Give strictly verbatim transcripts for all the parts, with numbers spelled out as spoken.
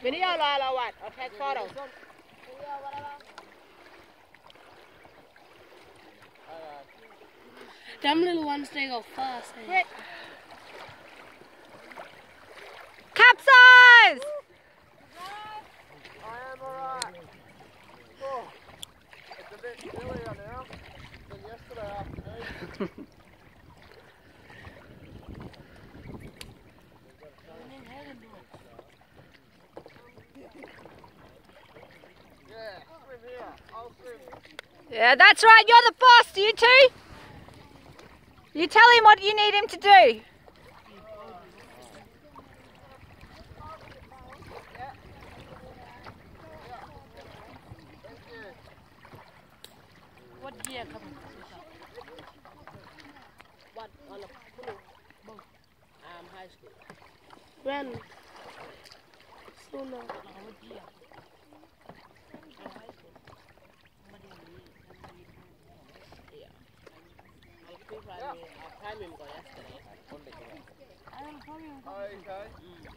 Video la la what? I'll take photos. Them little ones, they go fast. Eh? Quick. Capsize! I am alright. Oh, it's a bit chillier now than yesterday afternoon. Yeah, swim here. I'll swim. Yeah, that's right. You're the boss, you two. You tell him what you need him to do. What year coming? What? All of Both. Um, high school. When? Sooner. What year? I time him go yesterday. Okay.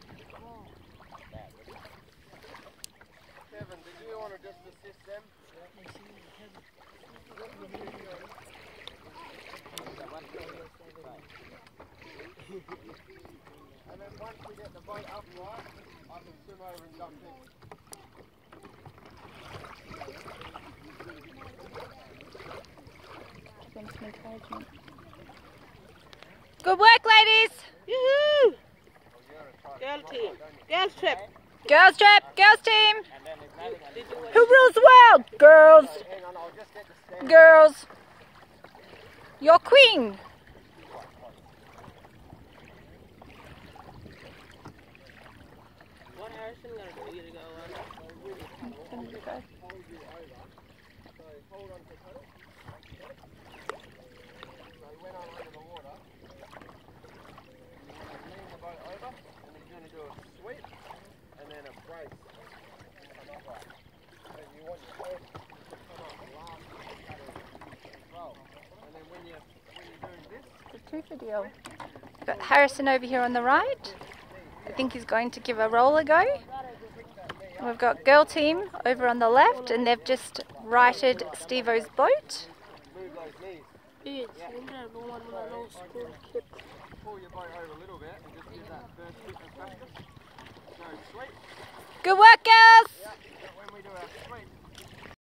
Kevin, did you want to just assist them? And then once we get the boat up right, I can swim over and jump in. Good work, ladies. Yoo-hoo! Girl team. Girls trip. Girls trip. Girls team. Did you Who rules the world? Girls. Hang on, I'll just get the stand. Girls. You're queen. What Harrison gonna do? You to go on? Hold you over. So hold on to the pedal. So he went on under the water. Lean the boat over, and he's going to do a sweep, and then a brace. Come up right. And you want your head to come up last with the paddle as well. And then when you're, when you're doing this... The two video. Got Harrison over here on the right. I think he's going to give a roller go. We've got girl team over on the left, and they've just righted Steve-O's boat. Move those knees. Yes, I don't want my nose school kid. Pull your boat over a little bit and just give that first kick of practice. So sweep. Good work, girls! Yeah, when we do our sweep,